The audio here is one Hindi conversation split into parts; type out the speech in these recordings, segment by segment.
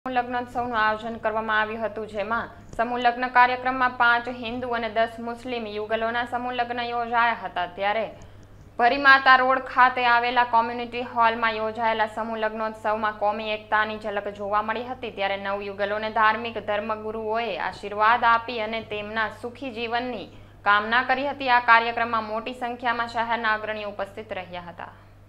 લગ્નોત્સવનું આયોજન કરવામાં આવ્યું હતું, જેમાં સમૂહ લગ્ન કાર્યક્રમમાં 5 હિન્દુ અને 10 મુસ્લિમ યુગલોના સમૂહ લગ્ન યોજાયા હતા। ત્યારે ભરીમાતા રોડ ખાતે આવેલા કોમ્યુનિટી હોલમાં યોજાયેલા સમૂહ લગ્નોત્સવમાં કોમી એકતાની ઝલક જોવા મળી હતી। ત્યારે નવયુગલોને ધાર્મિક ધર્મગુરુઓએ આશીર્વાદ આપી અને તેમના સુખી જીવનની કામના કરી હતી। આ કાર્યક્રમમાં મોટી સંખ્યામાં શહેરના અગ્રણીઓ ઉપસ્થિત રહ્યા હતા।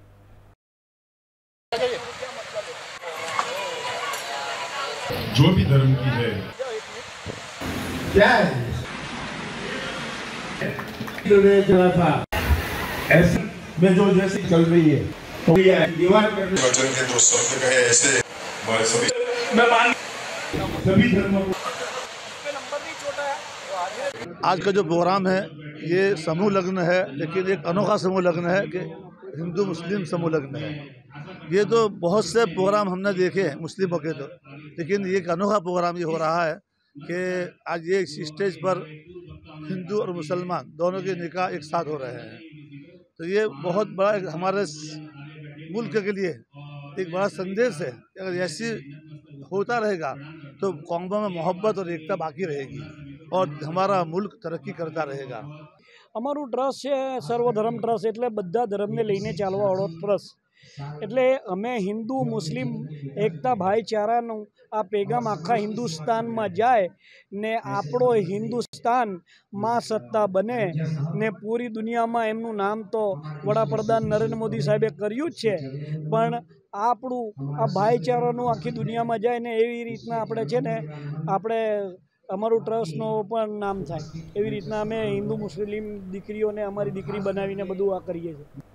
जो भी धर्म की है क्या है चला था ऐसे में जो जैसी चल रही है तो ये दीवार पर वचन के जो शब्द कहे ऐसे सभी मैं मान सभी धर्मों को। आज का जो प्रोग्राम है ये समूह लग्न है, लेकिन एक अनोखा समूह लग्न है कि हिंदू मुस्लिम समूह लग्न है। ये तो बहुत से प्रोग्राम हमने देखे हैं मुस्लिमों के, तो लेकिन ये एक अनोखा प्रोग्राम ये हो रहा है कि आज ये स्टेज पर हिंदू और मुसलमान दोनों के निकाह एक साथ हो रहे हैं। तो ये बहुत बड़ा हमारे मुल्क के लिए एक बड़ा संदेश है। अगर ऐसी होता रहेगा तो कौमों में मोहब्बत और एकता बाकी रहेगी और हमारा मुल्क तरक्की करता रहेगा। अमरू ट्रस्ट है सर्वधर्म ट्रस्ट एटले बधा धर्म ने लईने चालवावाळो ट्रस्ट। एटले अमे हिंदू मुस्लिम एकता भाईचारानुं आ पेगाम आखा हिंदुस्तान में जाए ने आपणो हिंदुस्तान मां सत्ता बने ने पूरी दुनिया में एमनुं नाम तो वडाप्रधान नरेंद्र मोदी साहेबे कर्युं ज छे, पण आपणुं आ भाईचारानुं आखी दुनिया में जाए ने एवी रीतना आपणे छे ने आपणे अमरू ट्रस्टनो पण नाम थाय। एवी रीतना अमे हिंदू मुस्लिम दीकरीओने अमारी दीकरी बनावीने बधुं आ करीए छीए।